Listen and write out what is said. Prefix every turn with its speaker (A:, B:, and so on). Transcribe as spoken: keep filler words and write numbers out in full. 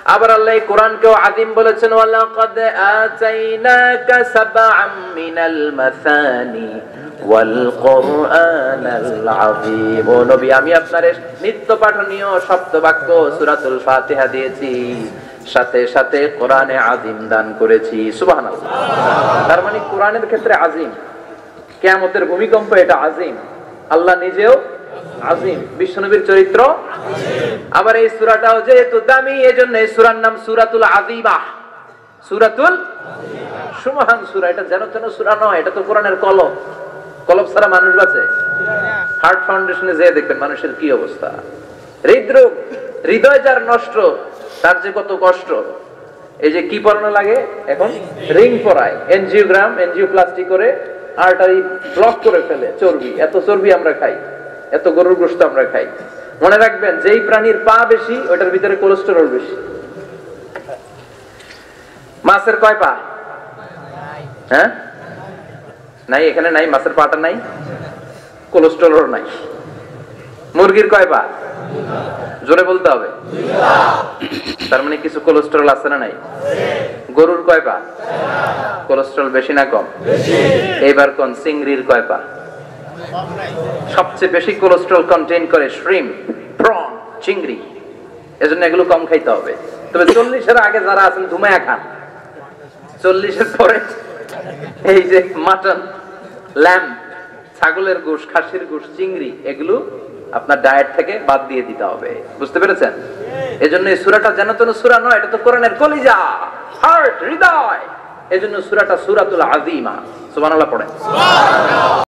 A: আবার আল্লাহ এই কোরআনকেও আযীম বলেছেন, ওয়ালাকাদ আতাইনাকা সাবআম মিনাল মাসানি ওয়াল কুরআনাল আযীম। ও নবী, আমি আপনার নিত্য পাঠনীয় শব্দ বাক্য সূরাতুল ফাতিহা দিয়েছি, সাথে সাথে কোরআনে আযীম দান করেছি। সুবহানাল্লাহ। তার মানে কোরআনের ক্ষেত্রে আযীম, কিয়ামতের ভূমিকম্প এটা আযীম, আল্লাহ নিজেও আযীম, বিশ্বনবীর চরিত্র আযীম। আবার এই সূরাটাও যেহেতু দামি, এজন্য এই সূরার নাম সূরাতুল আযীমা। সূরাতুল আযীমা, সুমহান সূরা। এটা যেন তেন সূরা নয়, এটা তো কোরআনের কলব। কলব ছাড়া মানুষ বাঁচে? হার্ট ফাউন্ডেশনে যেয়ে দেখবেন মানুষের কি অবস্থা। হৃদরোগ, হৃদয় যার নষ্ট, তার যে কত কষ্ট। এই যে কি পরানো লাগে এখন, রিং পরায়, এনজিওগ্রাম এনজিওপ্লাস্টি করে আর্টারি ব্লক করে ফেলে। চর্বি, এত চর্বি আমরা খাই, এত গরুর গোশত আমরা খাই। মনে রাখবেন, যেই প্রাণীর পা বেশি ওটার ভিতরে কোলেস্টেরল বেশি। মাছের কয় পা? হ্যাঁ, নাই, এখানে নাই, মাছের পাটা নাই, কোলেস্টেরল নাই। মুরগির কয় পা? জোরে বলতে হবে। তার মানে কিছু কোলেস্টেরল আছে না নাই? গরুর কয় পা? কোলেস্টেরল বেশি না কম? এইবার কোন চিংড়ির কয় পা? সবচেয়ে বেশি কোলেস্টেরল কন্টেইন করে শ্রিম, প্রন, চিংড়ি। এজন্য এগুলো কম খাইতে হবে। তবে চল্লিশের আগে যারা আছেন ধুমায়া খান, চল্লিশের পরে এই যে মাটন, ল্যাম্ব, ছাগলের গোশ, খাসির গোশ, চিংড়ি, এগুলো আপনার ডায়েট থেকে বাদ দিয়ে দিতে হবে। বুঝতে পেরেছেন? এজন্য এই সূরাটা যেন তেন সূরা নয়, এটা তো কোরআনের কলিজা, হার্ট, হৃদয়। এজন্য সূরাটা সূরাতুল আযীমা। সুবহানাল্লাহ পড়েন।